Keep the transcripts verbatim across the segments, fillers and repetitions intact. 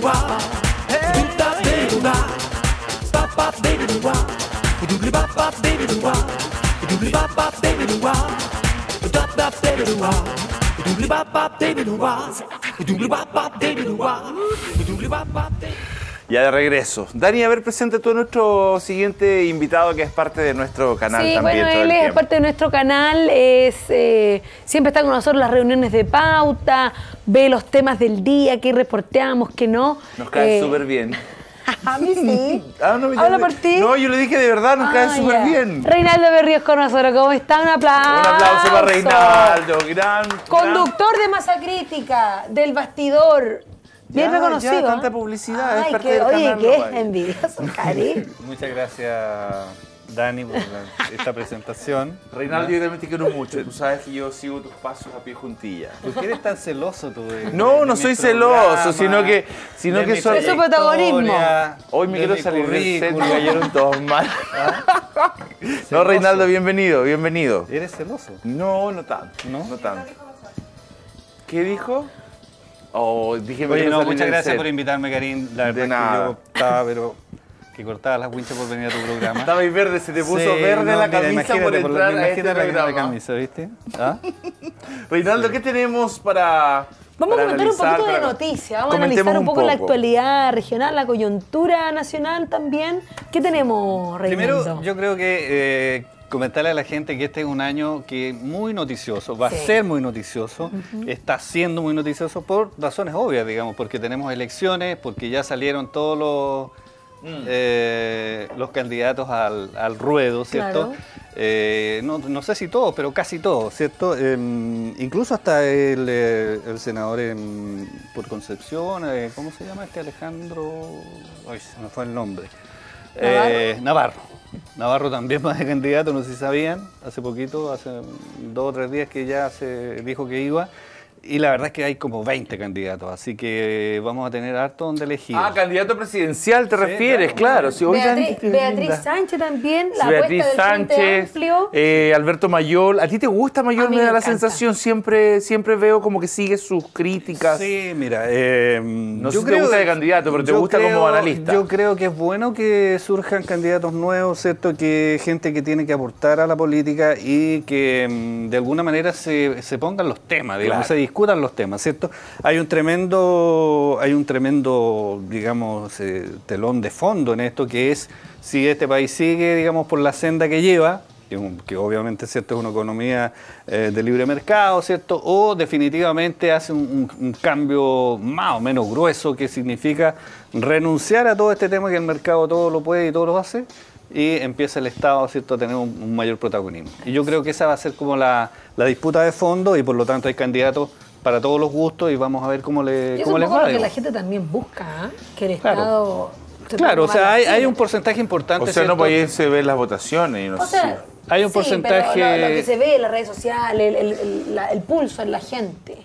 Ya de regreso. Dani, a ver, presenta tú a nuestro siguiente invitado que es parte de nuestro canal sí, también. Bueno, todo él el es tiempo. parte de nuestro canal, es, eh, siempre está con nosotros en las reuniones de pauta, ve los temas del día, qué reporteamos, qué no. Nos cae Eh, súper bien. A mí sí. Ah, no, Habla yo- por ti. No, yo le dije de verdad, nos Ah, cae súper ya. bien. Reinaldo Berríos con nosotros, ¿cómo está? Un aplauso. Un aplauso para Reinaldo, gran... Conductor de Masa Crítica, del Bastidor. Bien Ya, reconocido. ya, tanta ¿eh? publicidad, es Ay, parte que, del oye, canal, qué no vale. envidioso, Cari. Muchas gracias, Dani, por la- esta presentación. Reinaldo, yo también te quiero mucho. Tú sabes que yo sigo tus pasos a pie juntilla. ¿Por qué eres tan celoso tú? de- No, de no mi soy programa, celoso, sino que, sino de que mi soy... Es su protagonismo. trayectoria, Hoy me de quiero mi salir del set, me currículum? cayeron todos mal. No, Celoso. Reinaldo, bienvenido, bienvenido. ¿Eres celoso? No, no tanto, ¿No? no tanto. ¿Qué dijo? Oh, dije me Oye, quiero no, salir muchas del gracias set. por invitarme, Karim. La verdad De es que nada. yo estaba, pero que cortaba las winchas por venir a tu programa. Estaba ahí verde, se te puso Sí, verde no, la mira, camisa imagínate, por lo- entrar a este imagínate la, la programa. camisa, ¿viste? ¿Ah? Reinaldo, ¿qué tenemos para Vamos para a comentar un analizar, poquito de para- noticias, vamos a Comentemos analizar un poco, la poco. actualidad regional, la coyuntura nacional también. ¿Qué tenemos, Reinaldo? Primero, yo creo que eh, comentarle a la gente que este es un año que es muy noticioso, va Sí. a ser muy noticioso, está siendo muy noticioso por razones obvias, digamos, porque tenemos elecciones, porque ya salieron todos los, eh, los candidatos al, al ruedo, ¿cierto? Claro. Eh, no, no sé si todos, pero casi todos, ¿cierto? Eh, incluso hasta el, eh, el senador en- por Concepción, eh, ¿cómo se llama este Alejandro? Ay, se me fue el nombre. ¿Navarro? Eh, Navarro. Navarro también va de candidato, no sé si sabían, hace poquito, hace dos o tres días que ya se dijo que iba. Y la verdad es que hay como veinte candidatos, así que vamos a tener harto donde elegir. Ah, candidato presidencial te Sí, refieres, claro. claro. Sí, oigan, Beatriz, qué Beatriz linda. Sánchez también, la Sí, Beatriz apuesta del Frente Sánchez, Amplio. eh, Alberto Mayol. ¿A ti te gusta Mayol? A mí Me me da la encanta. sensación, siempre, siempre veo como que sigue sus críticas. Sí, mira, eh, No sé si te gusta de candidato, pero te yo gusta creo- como analista. Yo creo que es bueno que surjan candidatos nuevos, ¿cierto? Que gente que tiene que aportar a la política y que mm, de alguna manera se, se pongan los temas, digamos, Claro. se discutan los temas, ¿cierto? Hay un tremendo, hay un tremendo, digamos, eh, telón de fondo en esto, que es si este país sigue, digamos, por la senda que lleva, que, un- que obviamente, ¿cierto?, es una economía eh, de libre mercado, ¿cierto?, o definitivamente hace un, un- un cambio más o menos grueso, que significa renunciar a todo este tema que el mercado todo lo puede y todo lo hace, y empieza el Estado, ¿cierto?, a tener un, un mayor protagonismo. Y yo creo que esa va a ser como la, la disputa de fondo, y por lo tanto hay candidatos para todos los gustos, y vamos a ver cómo, le, Y eso cómo es un les poco va. lo que digamos. la gente también busca, ¿ah? Que el Claro. Estado... se Claro, o ponga sea, más hay, las hay pilas. un porcentaje importante, O sea, no ¿cierto? podía irse ver las votaciones. Y no O sé sea, Hay un sí, porcentaje- pero lo, lo que se ve en las redes sociales, el, el- el- la- el pulso en la gente.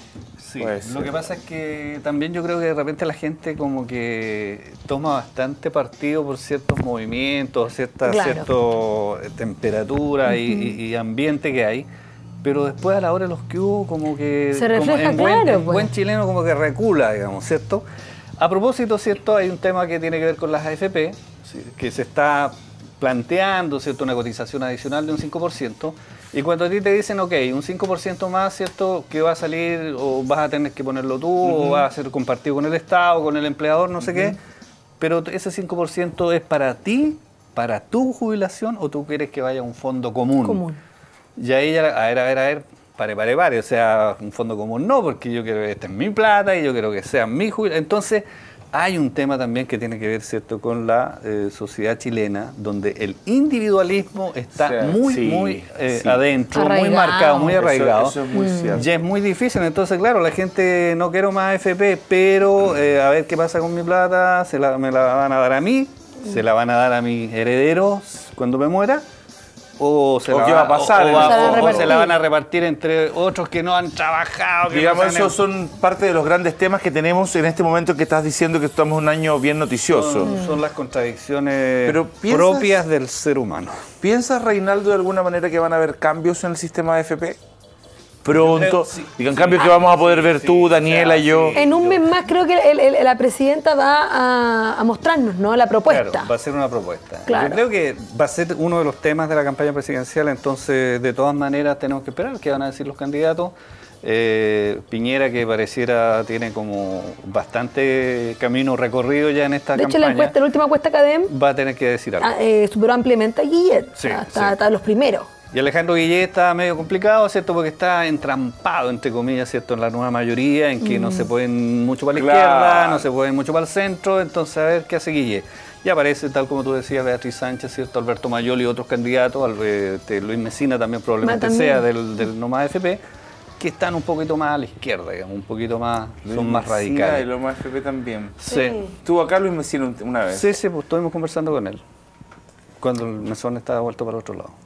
Sí, Puede lo ser. que pasa es que también yo creo que de repente la gente como que toma bastante partido por ciertos movimientos, cierta Claro. cierto, eh, temperatura y, y- y ambiente que hay, pero después a la hora de los que hubo como que Se como refleja en buen, claro, en pues. buen chileno como que recula, digamos, ¿cierto? A propósito, ¿cierto? Hay un tema que tiene que ver con las A F P, ¿sí?, que se está planteando, ¿cierto?, una cotización adicional de un cinco por ciento. Y cuando a ti te dicen, ok, un cinco por ciento más, ¿cierto?, que va a salir o vas a tener que ponerlo tú o va a ser compartido con el Estado, con el empleador, no sé qué, pero ese cinco por ciento es para ti, para tu jubilación, o tú quieres que vaya a un fondo común. Común. Y ahí ya, a ver, a ver, a ver, pare, pare, pare, o sea, un fondo común no, porque yo quiero que esta es mi plata y yo quiero que sea mi jubilación. Entonces, hay un tema también que tiene que ver, ¿cierto?, con la eh, sociedad chilena, donde el individualismo está Sí, muy, sí, muy eh, sí. adentro, muy Arraigado. marcado, muy Eso- arraigado. Eso, es muy cierto. Y es muy difícil, entonces claro, la gente no quiero más A F P, pero eh, a ver qué pasa con mi plata, se la, me la van a dar a mí, se la van a dar a mis herederos cuando me muera, o se, ¿O la, qué va a pasar o- en o ese va- momento? o se la van a repartir entre otros que no han trabajado. Que Digamos, no se han- esos son parte de los grandes temas que tenemos en este momento que estás diciendo que estamos en un año bien noticioso. son, son las contradicciones Pero piensas- propias del ser humano. ¿Piensas, Reinaldo, de alguna manera que van a haber cambios en el sistema de A F P? pronto. Creo, sí, y en sí, cambio sí, que vamos a poder sí, ver sí, tú, o sea, Daniela y yo. sí. En un yo- mes más creo que el- el- la presidenta va a, a mostrarnos, ¿no? La propuesta. Claro, va a ser una propuesta. Claro. Yo creo que va a ser uno de los temas de la campaña presidencial, entonces de todas maneras tenemos que esperar qué van a decir los candidatos. Eh, Piñera, que pareciera tiene como bastante camino recorrido ya en esta De hecho, campaña, la encuesta, la última encuesta Cadem va a tener que decir algo. ah, eh, superó ampliamente a Guillet. Sí, O sea, está, sí. está en los primeros. Y Alejandro Guillet está medio complicado, ¿cierto? Porque está entrampado, entre comillas, ¿cierto? En la nueva mayoría, en que no se pueden mucho para la Claro. izquierda, no se pueden mucho para el centro, entonces a ver qué hace Guillet. Y aparece, tal como tú decías, Beatriz Sánchez, ¿cierto? Alberto Mayol y otros candidatos, al- eh, este, Luis Mesina también probablemente Ma- también. sea del, del No Más F P, que están un poquito más a la izquierda, digamos, un poquito más, son más Mesina radicales. Y lo más F P también. Sí. Estuvo acá Luis Mesina un- una vez. Sí, sí, pues estuvimos conversando con él, cuando el mesón estaba vuelto para otro lado.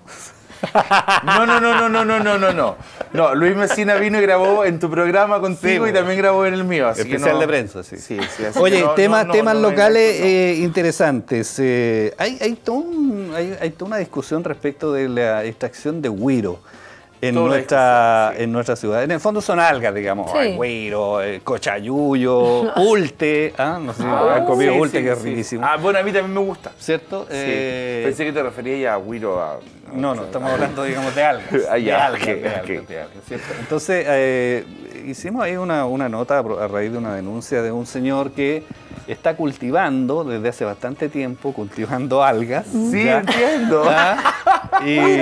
No, no, no, no, no, no, no, no, no. No, Luis Mesina vino y grabó en tu programa contigo Sí, y también grabó en el mío. Así que Especial no- de prensa, sí. Sí, sí, así Oye, que no- temas, no- no- temas no venga locales esto, no. eh, interesantes. Eh, hay, hay, todo un- hay, hay toda una discusión respecto de la extracción de güiro en Toda una nuestra, discusión, sí. en nuestra ciudad. En el fondo son algas, digamos. Sí. Hay güiro, eh, cochayuyo, ulte. ¿ah? No sé si han comido Sí, ulte, sí, que es sí. riquísimo. Ah, bueno, a mí también me gusta. ¿Cierto? Sí. Eh, Pensé que te referías ya a Wiro. A, no, no, estamos hablando, digamos, de algas. Ah, ya, de algas, ok, de algas, ok. de algas, ¿cierto? Entonces, eh, hicimos ahí una, una nota a raíz de una denuncia de un señor que está cultivando desde hace bastante tiempo, cultivando algas. Sí, ¿ya? entiendo. ¿Ah?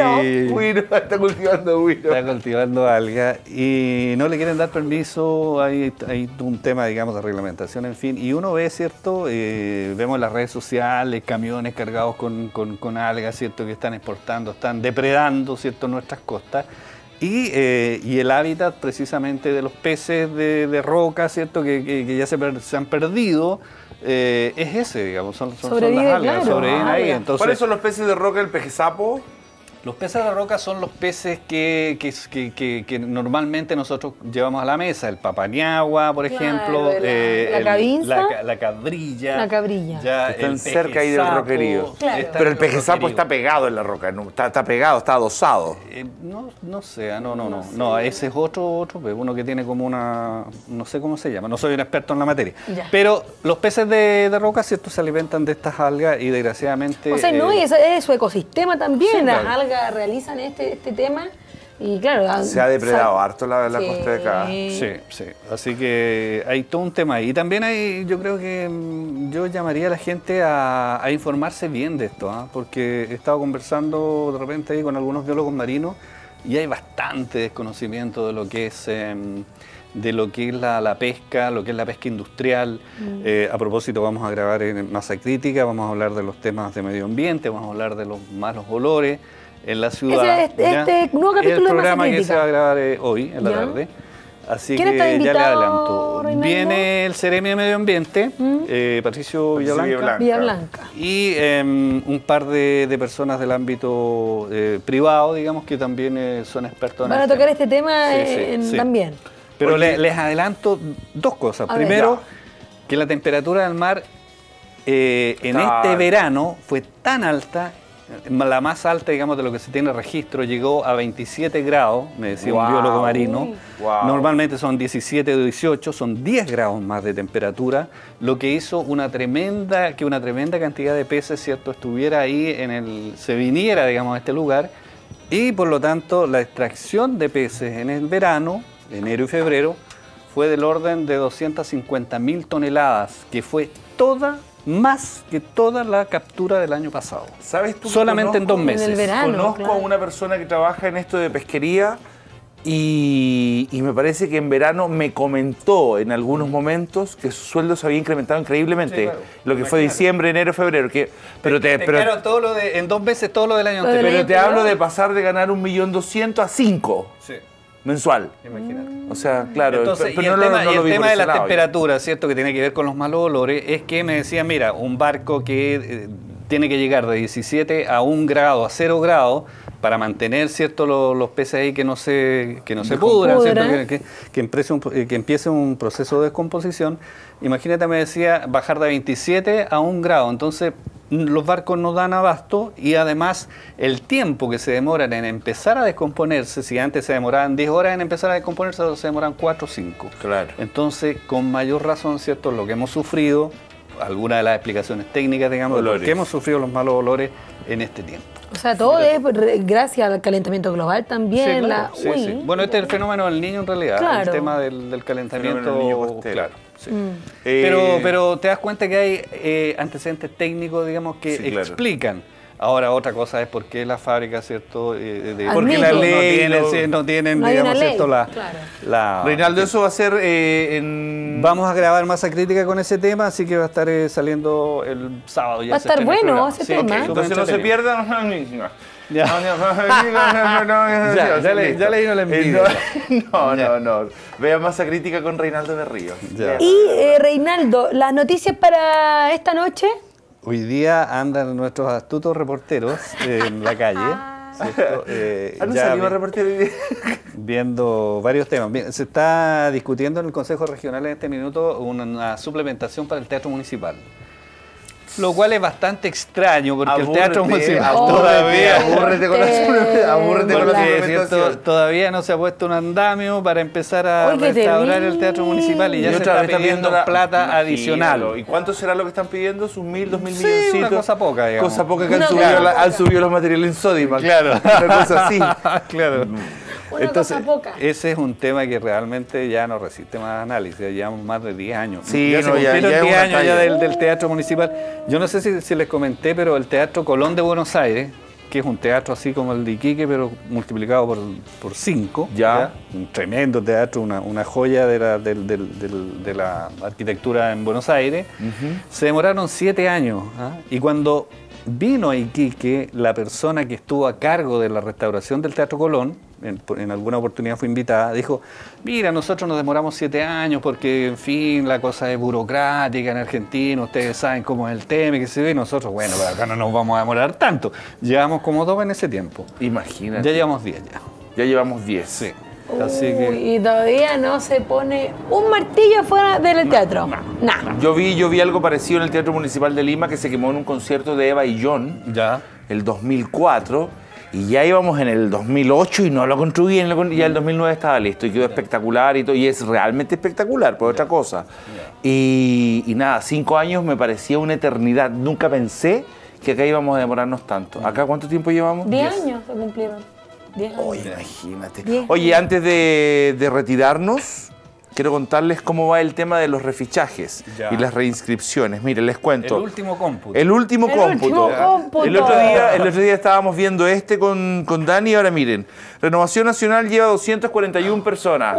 Y Wiro está cultivando Wiro. está cultivando algas y no le quieren dar permiso, hay, hay un tema, digamos, de reglamentación, en fin. Y uno ve, ¿cierto? Eh, vemos en las redes sociales camiones cargados con, con, con algas, ¿cierto? Que están exportando, están depredando, ¿cierto? Nuestras costas. Y, eh, y el hábitat precisamente de los peces de, de roca, ¿cierto? Que, que- que ya se, per- se han perdido, eh, es ese, digamos, son, son, son Sobrevive, las algas, claro, sobreviven ahí. algas. Entonces, ¿Cuáles son los peces de roca del pejesapo? los peces de roca son los peces que, que, que- que- que normalmente nosotros llevamos a la mesa, el papaniagua, por Claro, ejemplo, la- la el- cabinza. la, ca- la cabrilla, La cabrilla. ya Están el cerca ahí del pejesapo, roquerío. Claro. está Pero en el pejesapo roquerío. está pegado en la roca, no, está, está pegado, está adosado. Eh, no, no sé, ah, no, no, no, no, ese es otro, otro, pues, uno que tiene como una, no sé cómo se llama, no soy un experto en la materia. Ya. Pero los peces de, de roca, ¿cierto? Se alimentan de estas algas y desgraciadamente... O sea, no, eh, y ese es su ecosistema también. sí, Las claro. algas realizan este, este tema y claro... Se ha depredado sa- harto la, la Sí. costa de acá. Sí, sí. Así que hay todo un tema ahí. Y también hay, yo creo que mm, yo llamaría a la gente a, a informarse bien de esto, ¿ah? Porque he estado conversando de repente ahí con algunos biólogos marinos y hay bastante desconocimiento de lo que es em, de lo que es la, la pesca, lo que es la pesca industrial. Eh, a propósito, vamos a grabar en Masa Crítica, vamos a hablar de los temas de medio ambiente, vamos a hablar de los malos olores en la ciudad. Ese- ¿ya? este nuevo Es capítulo el de Masa programa que Crítica. se va a grabar eh, hoy, en la ¿Ya? tarde. Así ¿Quién que está de ya le invitado, adelanto. Reinaldo? Viene el Ceremi de Medio Ambiente, eh, Patricio Villablanca, Villablanca. Villa Blanca. y em, un par de, de personas del ámbito eh, privado, digamos, que también eh, son expertos en Van a el tocar tema. este tema Sí, sí, en- sí. también. Pero Oye. le- les adelanto dos cosas. A ver. Primero, Ya. que la temperatura del mar eh, en Está- este verano fue tan alta, la más alta, digamos, de lo que se tiene registro, llegó a veintisiete grados, me decía Wow. un biólogo marino. Uy. Wow. Normalmente son diecisiete o dieciocho, son diez grados más de temperatura, lo que hizo una tremenda, que una tremenda cantidad de peces, ¿cierto?, estuviera ahí, en el, se viniera, digamos, a este lugar, y por lo tanto la extracción de peces en el verano, enero y febrero, fue del orden de doscientas cincuenta mil toneladas, que fue toda, más que toda la captura del año pasado. ¿Sabes tú? que Solamente en dos conozco- meses. En el verano. Conozco claro. a una persona que trabaja en esto de pesquería y, y me parece que en verano me comentó en algunos momentos que su sueldo se había incrementado increíblemente. Sí, claro. Lo que fue Imagínate. diciembre, enero, febrero. Que, pero te, pero, Pescaron todo lo de, en dos meses todo lo del año Lo del anterior. pero te año hablo anterior. de pasar de ganar un millón doscientos a cinco Sí, mensual. imagínate. O sea, claro, Entonces, pero y el no lo- tema, no y lo el vi tema por de ese la lado yo. temperatura, ¿cierto?, que tiene que ver con los malos olores, es que me decía, mira, un barco que eh, tiene que llegar de diecisiete a un grado, a cero grado, para mantener, ¿cierto?, los, los peces ahí que no se, que no se pudran, ¿cierto?, Pudran. que, que- que empiece un, eh, que empiece un proceso de descomposición. Imagínate, me decía, bajar de veintisiete a un grado. Entonces, los barcos no dan abasto y además el tiempo que se demoran en empezar a descomponerse, si antes se demoraban diez horas en empezar a descomponerse, ahora se demoran cuatro o cinco. Claro. Entonces, con mayor razón, ¿cierto? Lo que hemos sufrido, algunas de las explicaciones técnicas, digamos, de por qué hemos sufrido los malos olores en este tiempo. O sea, todo es gracias al calentamiento global también. Sí, claro. la... sí, Uy, sí. Bueno, este es el fenómeno del niño en realidad, claro. el tema del, del calentamiento. Fenómeno del niño costero. Claro. Sí. Mm. Eh, Pero, pero te das cuenta que hay eh, antecedentes técnicos, digamos, que Sí, claro. explican. Ahora, otra cosa es por qué las fábricas, ¿cierto? Eh, de, Porque la la ley ley no tienen, lo- sí, no tienen No hay digamos, una ley, ¿cierto? La, claro. la- Reinaldo, eso va a ser eh, en... Vamos a grabar masa crítica con ese tema, así que va a estar eh, saliendo el sábado. Ya Va a se estar estrena el bueno programa. ese Sí, tema. ok, ¿eh? súper Entonces no se entretenido. pierdan. Ya. Ya, ya le- ya le vino la envidia. Eh, No, Ya. no, no. Vea Masa Crítica con Reinaldo Berrío. Ya. Y eh, Reinaldo, las noticias para esta noche. Hoy día andan nuestros astutos reporteros en la calle, ¿cierto? Eh, Ah, no ya salimos a vi- repartir hoy día. viendo varios temas. Bien, se está discutiendo en el Consejo Regional en este minuto una, una suplementación para el Teatro Municipal. Lo cual es bastante extraño porque el Teatro Municipal abúrrete, todavía... abúrrete con la suplementación, abúrrete con la Porque, suplementación. ¿cierto? Todavía no se ha puesto un andamio para empezar a Oye, qué restaurar el Teatro terrible. Municipal y ya Y se otra está vez está pidiendo pidiendo la- plata Imagínalo. adicional. ¿Y cuánto será lo que están pidiendo? ¿Sus mil, dos mil Sí, milloncitos? una cosa poca, digamos. Cosa poca que han Una subido, cosa la- poca. han subido los materiales en Sodimac. Claro. Una cosa así. Claro. Una Entonces, cosa poca. ese es un tema que realmente ya no resiste más análisis. Ya llevamos más de diez años. Sí, ya se no, ya- cumplieron ya es diez una años ya talla. del, del Teatro Municipal. Yo no sé si, si les comenté, pero el Teatro Colón de Buenos Aires, que es un teatro así como el de Iquique, pero multiplicado por, por cinco. Ya. Un tremendo teatro, una, una joya de la, del- del- del- de la arquitectura en Buenos Aires. Se demoraron siete años. ¿ah? Y cuando vino a Iquique, la persona que estuvo a cargo de la restauración del Teatro Colón, en, en alguna oportunidad fue invitada, dijo, mira, nosotros nos demoramos siete años porque, en fin, la cosa es burocrática en Argentina, ustedes saben cómo es el tema y que se ve, nosotros, bueno, pero acá no nos vamos a demorar tanto. Llevamos como dos en ese tiempo. Imagínate. Ya llevamos diez ya. Ya llevamos diez. Sí. Así que... Uy, y todavía no se pone un martillo fuera del teatro. Nada. Yo vi, yo vi algo parecido en el Teatro Municipal de Lima que se quemó en un concierto de Eva y John, Ya. el dos mil cuatro, y ya íbamos en el dos mil ocho y no lo construían, lo con- ya el dos mil nueve estaba listo y quedó espectacular y todo, y es realmente espectacular, por otra cosa. Y, y nada, cinco años me parecía una eternidad, nunca pensé que acá íbamos a demorarnos tanto. ¿Acá cuánto tiempo llevamos? Diez años se cumplieron. Diez años. Oye, imagínate. Diez Oye, antes de, de retirarnos, quiero contarles cómo va el tema de los refichajes Ya. y las reinscripciones. Miren, les El cuento. último cómputo. El último El cómputo. último cómputo. El otro día, el otro día estábamos viendo este con, con Dani y ahora miren. Renovación Nacional lleva doscientas cuarenta y una personas.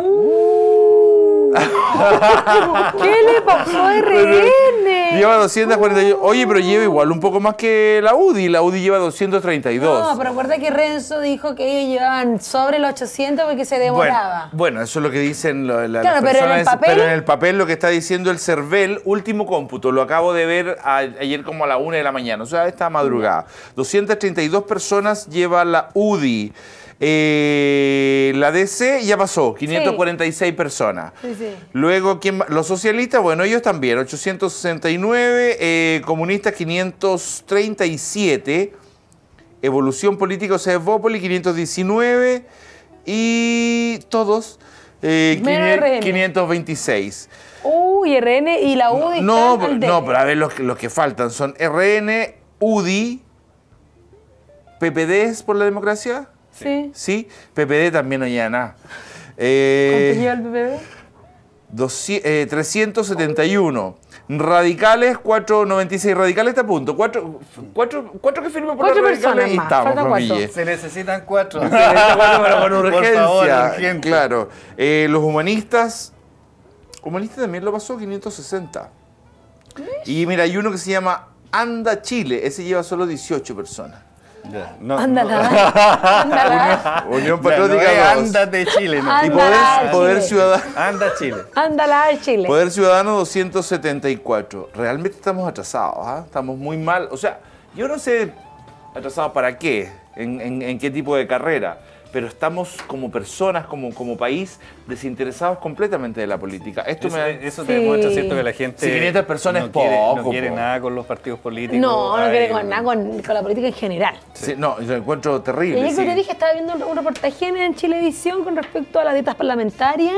¿Qué le pasó a R N? Lleva doscientas cuarenta y uno. Oye, pero lleva igual un poco más que la U D I. La U D I lleva doscientos treinta y dos. No, pero acuerda que Renzo dijo que ellos llevaban sobre los ochocientos porque se Bueno, demoraba. bueno, eso es lo que dicen lo- la- Claro, las pero en el personas, papel- pero en el papel lo que está diciendo el CERVEL, último cómputo, lo acabo de ver a- ayer como a la una de la mañana, o sea, esta madrugada. doscientas treinta y dos personas lleva la U D I. Eh, la D C ya pasó, quinientas cuarenta y seis personas. Sí, sí. Luego, ¿quién va? Los socialistas, bueno, ellos también, ochocientos sesenta y nueve, eh, comunistas quinientos treinta y siete, Evolución Política, o sea, Evópoli, quinientos diecinueve, y todos, eh, Menos quinientos- R N. quinientos veintiséis. Uy, R N y la U D I No, están pero- al no, debe. pero a ver, los, que- los que faltan son R N, U D I, P P D es por la democracia, Sí. sí, P P D también no lleva nada. ¿Cuánto Eh, lleva el P P D? doscientos, eh, trescientos setenta y uno. Radicales, cuatrocientos noventa y seis. Radicales está a punto. Cuatro, cuatro, cuatro que firmen por Cuatro los radicales personas y más, estamos, faltan cuatro. Romille. Se necesitan cuatro. Se necesita cuatro, pero con Por urgencia. favor, urgente. Claro. Eh, los humanistas. Humanistas también lo pasó, quinientos sesenta. Y mira, hay uno que se llama Anda Chile. Ese lleva solo dieciocho personas. Ya, no, Ándala. Ándala. Unión Ya, no Patriótica es dos. Ándate Chile, no. Anda. Y Poder, Ándala, Poder Chile. Ciudadano. Anda Chile. Ándala al Chile. Poder Ciudadano doscientos setenta y cuatro. Realmente estamos atrasados, ¿ah? Estamos muy mal. O sea, yo no sé atrasados para qué, en, en- en qué tipo de carrera. pero estamos como personas, como, como país, desinteresados completamente de la política. Esto Eso, me... eso te Sí. demuestra, ¿cierto?, que la gente Si quinientas personas no es quiere, poco, no quiere po. nada con los partidos políticos. No, no Hay- quiere con nada con, con la política en general. Sí, no, yo lo encuentro Y terrible. ayer que sí. te dije, estaba viendo un, un reportaje en Chilevisión con respecto a las dietas parlamentarias.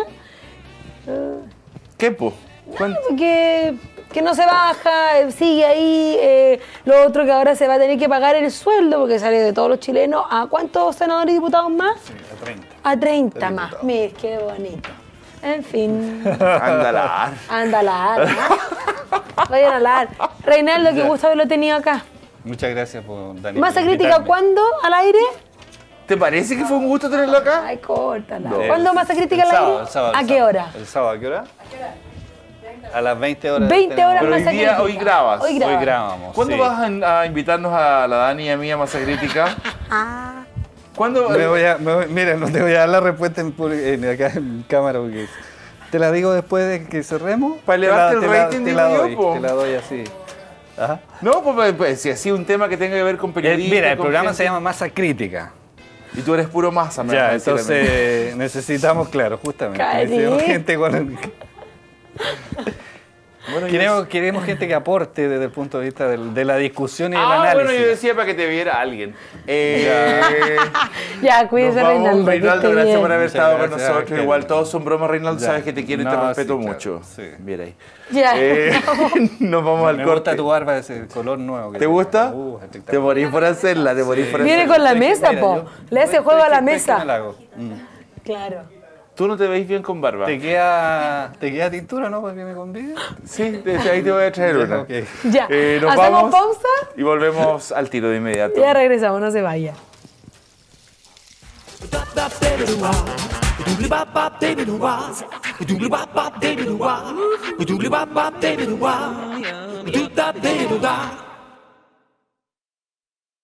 ¿Qué, po? ¿Cuánto? Que, que no se baja, eh, sigue ahí. eh, lo otro que ahora se va a tener que pagar el sueldo, porque sale de todos los chilenos. ¿A cuántos senadores y diputados más? Sí, a treinta. A treinta El más. diputado. Mira, qué bonito. En fin. Ándala. Anda a la ar, ¿ah? Vayan a la ar. Reinaldo, qué gusto haberlo tenido acá. Muchas gracias por Dani. ¿Masa por crítica invitarme. cuándo? ¿Al aire? ¿Te parece que fue un gusto tenerlo acá? Ay, córtala. No. ¿Cuándo masa crítica El al sábado, aire? el sábado, el ¿A qué sábado. hora? ¿El sábado a qué hora? A las veinte horas. veinte tenemos- horas Pero hoy masa día, crítica. hoy grabas. Hoy Hoy grabamos. grabamos. ¿Cuándo sí. vas a, a invitarnos a la Dani y a mí a Masa Crítica? ¿Cuándo? Me voy a, me voy- mira, no te voy a dar la respuesta en, público- en- acá en cámara porque te la digo después de que cerremos. Para Te la- elevarte el te la- rating, te digo la yo, doy, po. te la doy así. Ajá. No, pues, pues, si así un tema que tenga que ver con Eh, periodistas. Mira, el con programa gente- se llama Masa Crítica. Y tú eres puro masa, me vas Ya, a decir a mí. entonces necesitamos, claro, justamente. Cari. Necesitamos gente con. Bueno, yo- Queremos, queremos gente que aporte desde el punto de vista del- de la discusión y del Ah, análisis. bueno, yo decía para que te viera alguien. Eh, Ya, nos cuídese, vamos, Reinaldo. que Reinaldo, esté gracias bien. por haber Muchas estado con gracias, nosotros. Ángel. Igual todos son bromas, Reinaldo, Ya. sabes que te quiero y te No, respeto sí, claro, mucho. sí. Mira ahí. Ya. Eh, nos vamos al Me corte. gusta tu barba, ese color nuevo. que ¿Te gusta? Uh, Te espectacular. morís por hacerla, te morís por Viene hacerla. con la Estoy que- mesa, mira, po. yo- Le hace estoy juego a que- la estoy que mesa. me la hago. Mm. Claro. Tú no te veis bien con barba. ¿Te queda, ¿Te queda tintura, no? Para que me convides. Sí, desde ahí te voy a traer una. Ok. Ya. Eh, nos ¿Hacemos vamos pausa? y volvemos al tiro de inmediato. Ya regresamos, no se vaya. Do